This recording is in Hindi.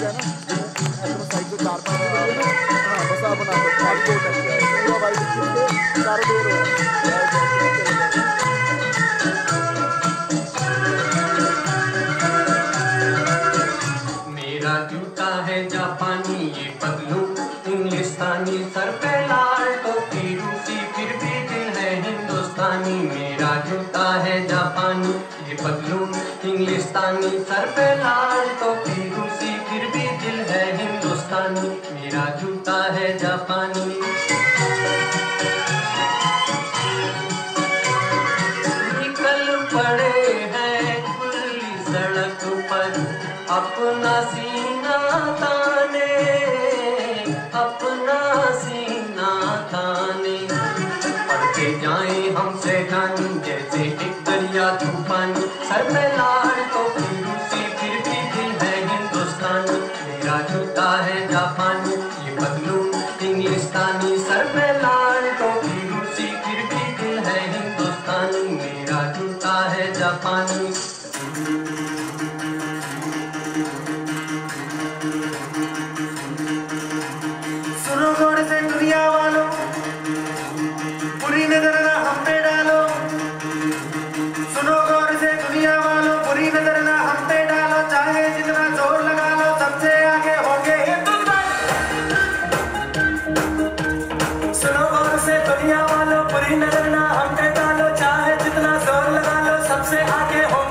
है ना, ऐसा साइड को 4-5 बजे ना, हाँ बस आप बना दो, आप 2 टाइम पूरा वाइट के चारों देर हो मेरा जूता है जापानी, ये पगलू इंग्लिस्तानी, सर पे लाल टोपी रूसी, फिर भी दिल है हिंदुस्तानी। मेरा जूता है जापानी, ये पगलू इंग्लिस्तानी, सर पे लाल टोपी रूसी, फिर भी दिल है हिंदुस्तानी। मेरा जूता है जापानी। निकल पड़े हैं खुली सड़क पर, अपना सीना ताने, अपना सीना ताने। पढ़ते जाएं हमसे जानी, जैसे एक दरिया तूफानी, सर पे लाल टोपी रूसी, फिर भी दिल है हिंदुस्तानी। मेरा जूता है जापानी, ये पगलू इंग्लिस्तानी, सर पे लाल टोपी रूसी, फिर भी दिल है हिंदुस्तानी। मेरा जूता है जापानी। सुनो गौर से दुनिया वालों, बुरी नजर ना हम पे डालो। सुनो गौर से दुनिया वालों, बुरी नजर ना हम पे डालो। चाहे जितना जोर लगा लो, सबसे आगे होंगे हिंदुस्तान। सुनो गौर से दुनिया वालों, बुरी नजर ना हम पे डालो। चाहे जितना जोर लगा लो, सबसे आगे हो